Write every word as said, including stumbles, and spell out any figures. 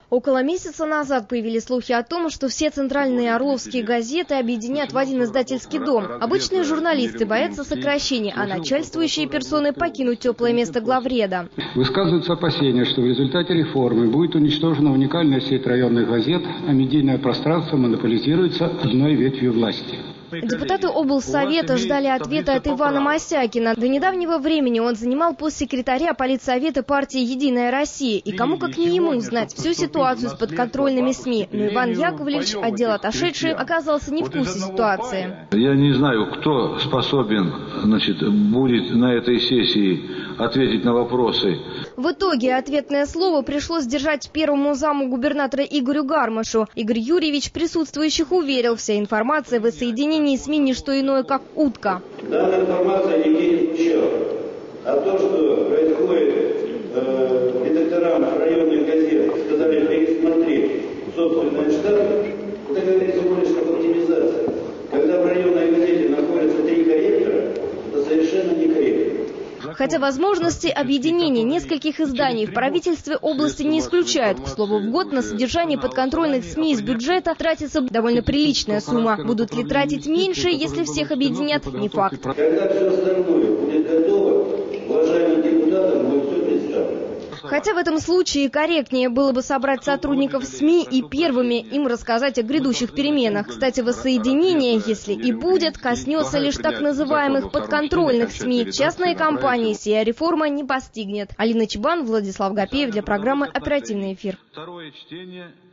Около месяца назад появились слухи о том, что все центральные орловские газеты объединят в один издательский дом. Обычные журналисты боятся сокращений, а начальствующие персоны покинут теплое место главреда. Высказываются опасения, что в результате реформы будет уничтожена уникальная сеть районных газет, а медийное пространство монополизируется одной ветвью власти. Депутаты облсовета ждали ответа от Ивана Мосякина. До недавнего времени он занимал пост секретаря политсовета партии «Единая Россия». И кому как не ему узнать всю ситуацию с подконтрольными СМИ. Но Иван Яковлевич, отдел отошедший, оказался не в курсе ситуации. Я не знаю, кто способен, значит, будет на этой сессии ответить на вопросы. В итоге ответное слово пришлось держать первому заму губернатора Игорю Гармашу. Игорь Юрьевич присутствующих уверил, вся информация в воссоединении СМИ не что иное, как утка. Данная информация нигде не звучала. А то, что происходит э, редакторам районных газет, сказали пересмотреть собственные штаты, это говорится всего лишь как оптимизация. Когда в районной газете находятся три корректора, это совершенно некорректно. Хотя возможности объединения нескольких изданий в правительстве области не исключают. К слову, в год на содержание подконтрольных СМИ из бюджета тратится довольно приличная сумма. Будут ли тратить меньше, если всех объединят, не факт. Когда все остальное будет готово, уважаемым депутатам будет все представлено. Хотя в этом случае корректнее было бы собрать сотрудников СМИ и первыми им рассказать о грядущих переменах. Кстати, воссоединение, если и будет, коснется лишь так называемых подконтрольных СМИ. Частные компании сия реформа не постигнет. Алина Чебан, Владислав Гапеев для программы «Оперативный эфир». Второе чтение.